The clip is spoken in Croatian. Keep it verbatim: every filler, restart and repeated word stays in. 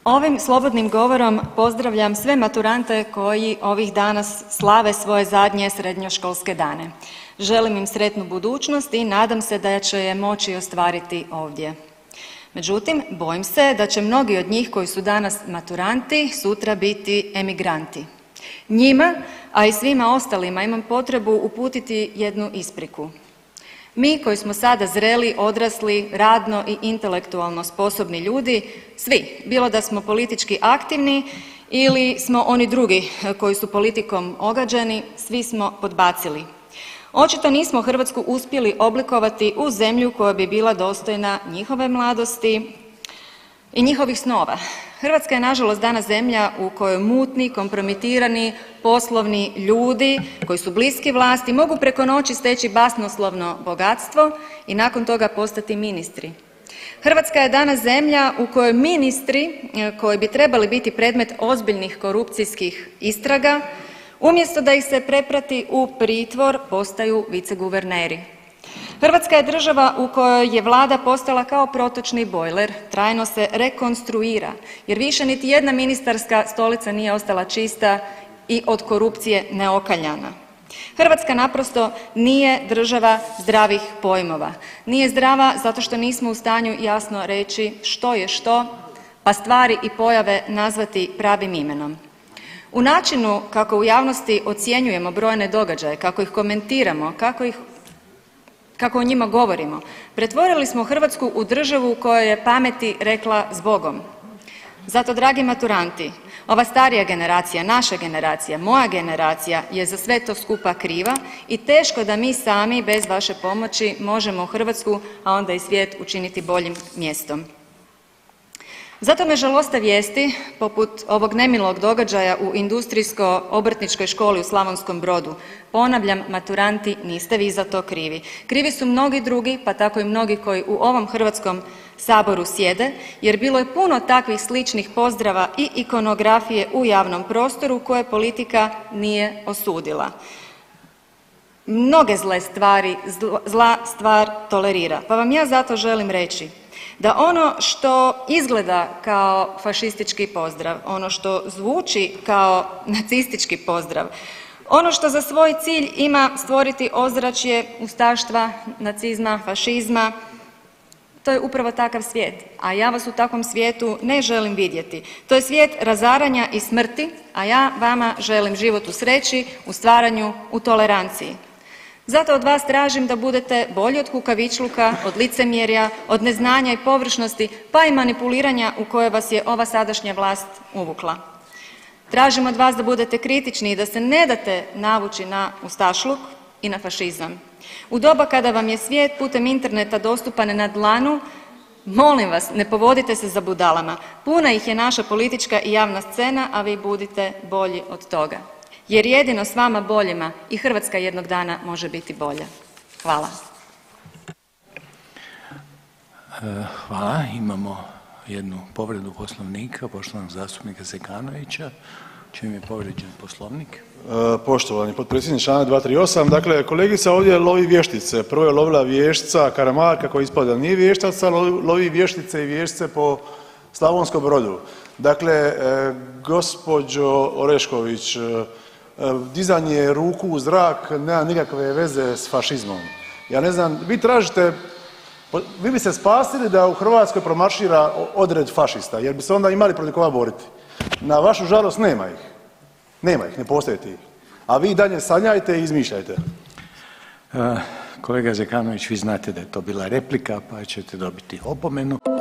Ovim slobodnim govorom pozdravljam sve maturante koji ovih dana slave svoje zadnje srednjoškolske dane. Želim im sretnu budućnost i nadam se da će je moći ostvariti ovdje. Međutim, bojim se da će mnogi od njih koji su danas maturanti sutra biti emigranti. Njima, a i svima ostalima imam potrebu uputiti jednu ispriku. Mi koji smo sada zreli, odrasli, radno i intelektualno sposobni ljudi, svi, bilo da smo politički aktivni ili smo oni drugi koji su politikom ogađeni, svi smo podbacili. Očito nismo Hrvatsku uspjeli oblikovati u zemlju koja bi bila dostojna njihove mladosti i njihovih snova. Hrvatska je nažalost danas zemlja u kojoj mutni, kompromitirani, poslovni ljudi koji su bliski vlasti mogu preko noći steći basnoslovno bogatstvo i nakon toga postati ministri. Hrvatska je danas zemlja u kojoj ministri koji bi trebali biti predmet ozbiljnih korupcijskih istraga, umjesto da ih se preprati u pritvor postaju viceguverneri. Hrvatska je država u kojoj je vlada postala kao protočni bojler, trajno se rekonstruira jer više niti jedna ministarska stolica nije ostala čista i od korupcije neokaljana. Hrvatska naprosto nije država zdravih pojmova. Nije zdrava zato što nismo u stanju jasno reći što je što, pa stvari i pojave nazvati pravim imenom. U načinu kako u javnosti ocjenjujemo brojne događaje, kako ih komentiramo, kako ih kako o njima govorimo, pretvorili smo Hrvatsku u državu u kojoj je pameti rekla zbogom. Zato dragi maturanti, ova starija generacija, naša generacija, moja generacija je za sve to skupa kriva i teško da mi sami bez vaše pomoći možemo Hrvatsku, a onda i svijet učiniti boljim mjestom. Zato me žaloste vijesti poput ovog nemilog događaja u Industrijsko-obrtničkoj školi u Slavonskom Brodu. Ponavljam, maturanti, niste vi za to krivi. Krivi su mnogi drugi, pa tako i mnogi koji u ovom Hrvatskom saboru sjede, jer bilo je puno takvih sličnih pozdrava i ikonografije u javnom prostoru koje politika nije osudila. Mnoge zle stvari, zla stvar tolerira, pa vam ja zato želim reći da ono što izgleda kao fašistički pozdrav, ono što zvuči kao nacistički pozdrav, ono što za svoj cilj ima stvoriti ozračje ustaštva, nacizma, fašizma, to je upravo takav svijet, a ja vas u takvom svijetu ne želim vidjeti. To je svijet razaranja i smrti, a ja vama želim život u sreći, u stvaranju, u toleranciji. Zato od vas tražim da budete bolji od kukavičluka, od licemjerja, od neznanja i površnosti, pa i manipuliranja u koje vas je ova sadašnja vlast uvukla. Tražim od vas da budete kritični i da se ne date navući na ustašluk i na fašizam. U doba kada vam je svijet putem interneta dostupan na dlanu, molim vas, ne povodite se za budalama. Puna ih je naša politička i javna scena, a vi budite bolji od toga. Jer jedino s vama boljima i Hrvatska jednog dana može biti bolja. Hvala. Hvala. Imamo jednu povredu Poslovnika poštovanog zastupnika Zekanovića. Čim je povrijeđen Poslovnik? Poštovani potpredsjedniče, članak dva tri osam. Dakle, kolegica ovdje lovi vještice. Prvo je lovila vještica Karamarka koji ispada da nije vještac, sad lovi vještice i vještice po Slavonskom Brodu. Dakle, gospođo Orešković, dizanje ruku u zrak nema nikakve veze s fašizmom. Ja ne znam, vi tražite, vi bi se spasili da u Hrvatskoj promaršira odred fašista jer bi se onda imali protiv koga boriti. Na vašu žalost nema ih. Nema ih, ne postoje ti. A vi dalje sanjajte i izmišljajte. Kolega Zekanović, vi znate da je to bila replika pa ćete dobiti opomenu.